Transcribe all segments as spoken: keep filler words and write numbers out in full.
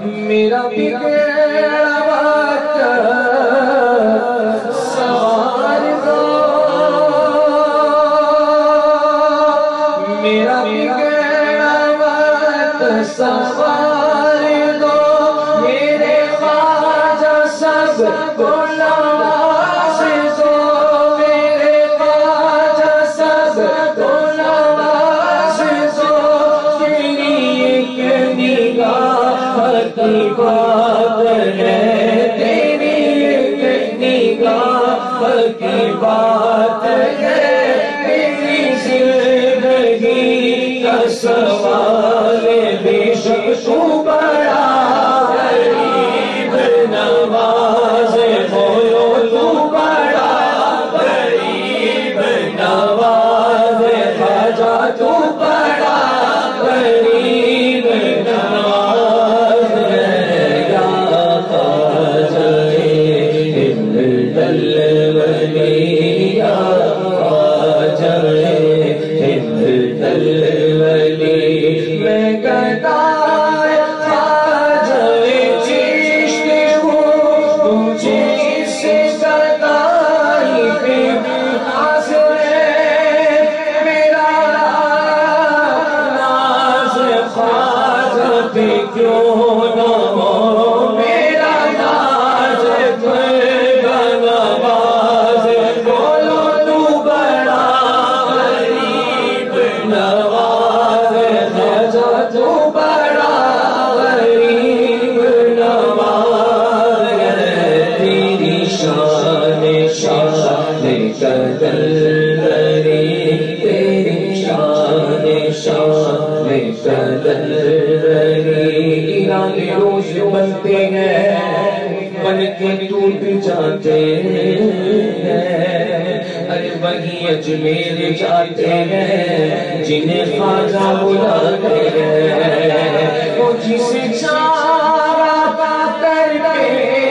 میرا بگڑا وقت سوار دو، میرا بگڑا وقت سوار دو، میرے خواجہ سب کو نواز دو، میرے خواجہ سب کو نواز دو، تیری ایک نگاہ کی بات ہے، تیری ایک نگاہ کی بات ہے، تیری زندگی کا سوال بے شک تو بڑا غریب نواز، بولو تو بڑا غریب نواز، خواجہ تو بڑا غریب نواز ہے، یا خواجہ ابن الولی، یا خواجہ ابن الولی، میں گدائے خواجہ چشت ہوں، تجھے اس گدائی پہ ناز ہے، میرا ناز خواجہ پہ کیوں نہ ہو، میرا ناز بڑا نواز، بولو تو بڑا غریب نواز، خواجہ تو بڑا غریب نواز ہے، تیری شان شان قدر، تیری شان شان قدر، ایران روز بنتے ہیں بن کے ٹوٹ جاتے ہیں، ارے وہی اجمیر جاتے ہیں جنہیں خواجہ بلاتے ہیں، وہ جسے چارہ کر کے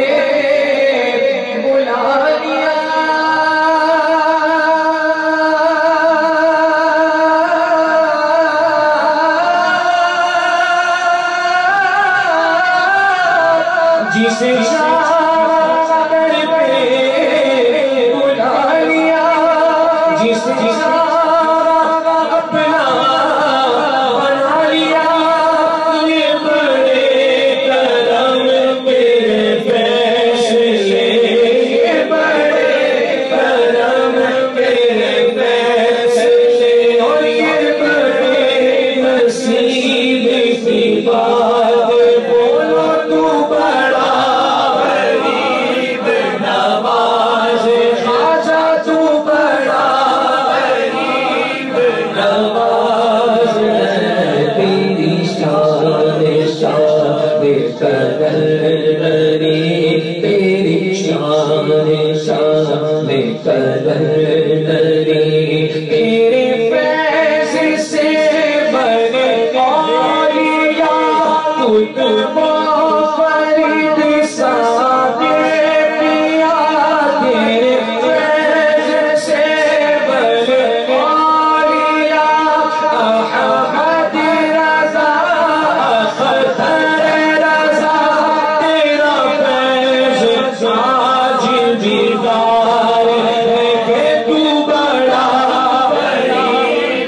بلا لیا، جسے چارہ کر کے بلا لیا، جسے چارہ اپنا بنا لیا، یہ بڑے کرم میرے فیصلے، یہ بڑے کرم میرے فیصلے، اور یہ بڑے نصیب کی بات، بولو تو بڑا غریب نواز، خواجہ تو بڑا غریب نواز ہے، تیری شان شان قدر، تیری شان شان قدر، تیرے فیض سے بنے اولیاء، قطب فرید صادق پیا، تیرے فیض سے بنے اولیاء، احمد رضا اختر رضا، تیرا فیض آج بیدار ہے کہ تو بڑا غریب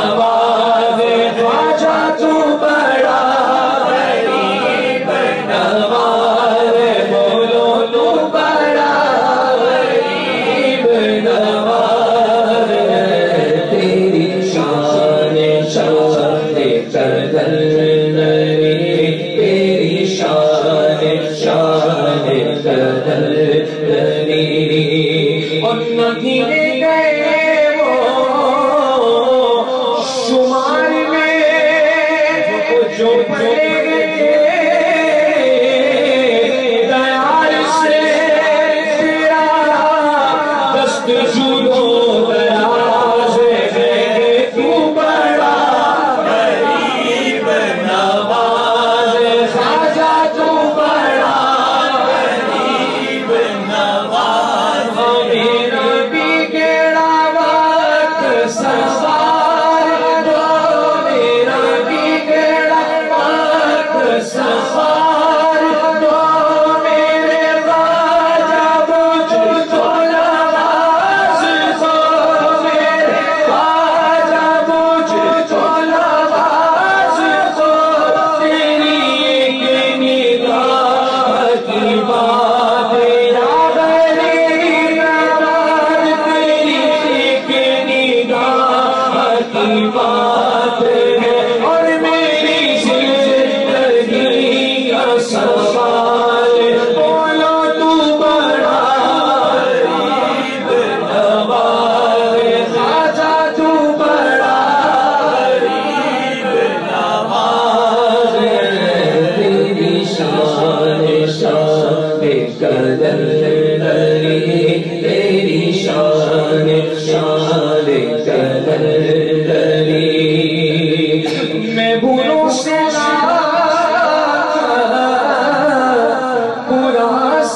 نواز، خواجہ تو بڑا غریب نواز کلندری تیری شان شان کلندری میں بھولوں سے پورا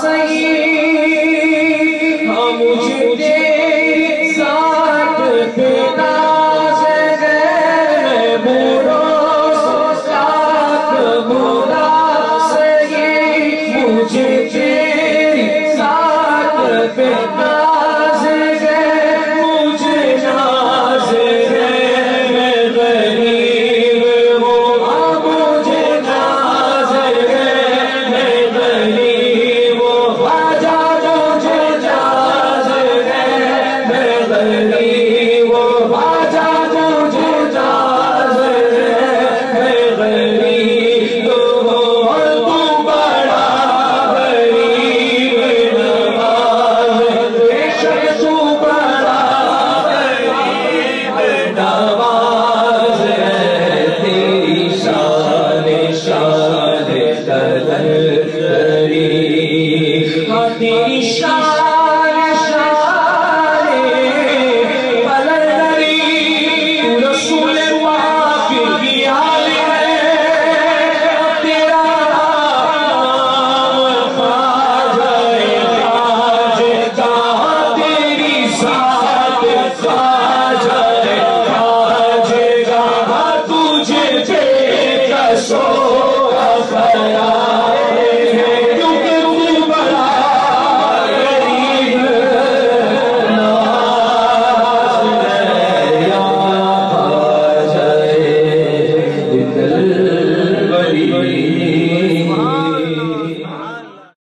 صحیح ہاں مجھے تیری ذات پہ ناز ہے میں بھولوں سے پورا صحیح مجھے تیری ذات پہ ناز ہے مجھے ناز ہے میں غریب ہوں مجھے ناز ہے میں غریب ہوں خواجہ مجھے ناز ہے میں غریب ہوں خواجہ مجھے ناز ہے میں غریب ہوں اور تو بڑا غریب نواز بے شک تو بڑا غریب نواز ہے تیری شان شان کلندری ہاں تیری شان